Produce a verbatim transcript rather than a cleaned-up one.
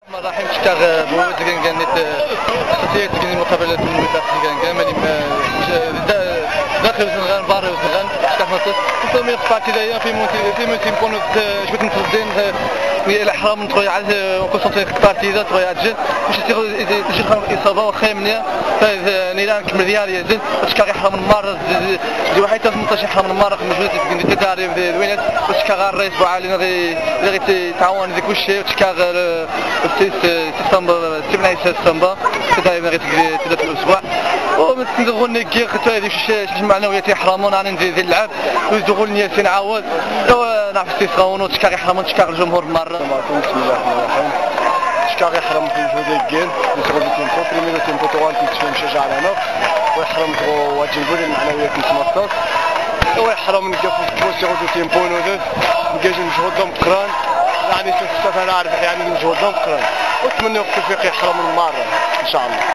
الرحيم تشتاغ بوز كان كانت خطيت كان مقابلة من داخل كان كان مالي داخل وزنغان باري وزنغان تشتاغ نص وصلنا يخطأ كذا في موتي في موتي نكونوا شبك متفضين الأحرام نتروي على كونسنتري بارتي ذات تروي على الجن باش تيجي تجي إصابة وخيمنية نيران كمل ديالي زين تشكاغ يحرم المار دي واحد ثمنطاش يحرم المار موجود في التداري الوينات تشكاغ الرئيس بوعالي غي غي تعاون ذاك الشيء تشكاغ في سبتمبر سبعة سبتمبر تدايم غي ثلاث الأسبوع ومتندغوا نكي خطوا هذه شي معنويات يحرمون انا نزيد اللعب ويدخل نيتي نعاود نعرف استيسغون وتشكاغ يحرمون تشكاغ الجمهور المار. بسم الله الرحمن الرحيم. تشكاغ يحرم في الجهود الكين نسغو تيمبو بريميرو تيمبو طوال تيتشفي مشجع على ويحرم تغو واجب البول المعنويات نتمطط ويحرم نقف في بوسي غدو تيمبو نودد نجاج نجهودهم قران يعني سوف انا عارف يعني نجهودهم قران واتمنى التوفيق يحرم المار ان شاء الله.